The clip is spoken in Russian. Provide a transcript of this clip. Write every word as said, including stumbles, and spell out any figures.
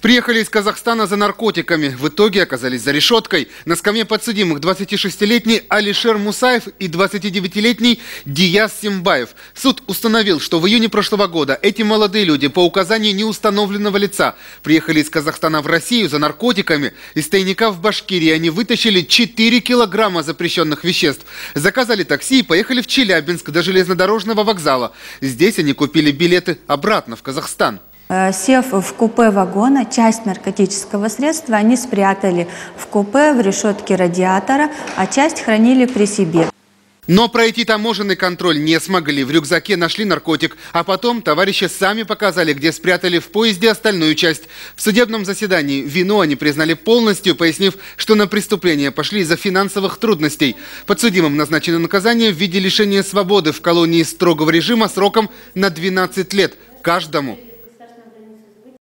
Приехали из Казахстана за наркотиками. В итоге оказались за решеткой. На скамье подсудимых двадцатишестилетний Алишер Мусаев и двадцатидевятилетний Дияс Симбаев. Суд установил, что в июне прошлого года эти молодые люди по указанию неустановленного лица приехали из Казахстана в Россию за наркотиками. Из тайника в Башкирии они вытащили четыре килограмма запрещенных веществ. Заказали такси и поехали в Челябинск до железнодорожного вокзала. Здесь они купили билеты обратно в Казахстан. Сев в купе вагона, часть наркотического средства они спрятали в купе, в решетке радиатора, а часть хранили при себе. Но пройти таможенный контроль не смогли. В рюкзаке нашли наркотик, а потом товарищи сами показали, где спрятали в поезде остальную часть. В судебном заседании вину они признали полностью, пояснив, что на преступление пошли из-за финансовых трудностей. Подсудимым назначено наказание в виде лишения свободы в колонии строгого режима сроком на двенадцать лет каждому.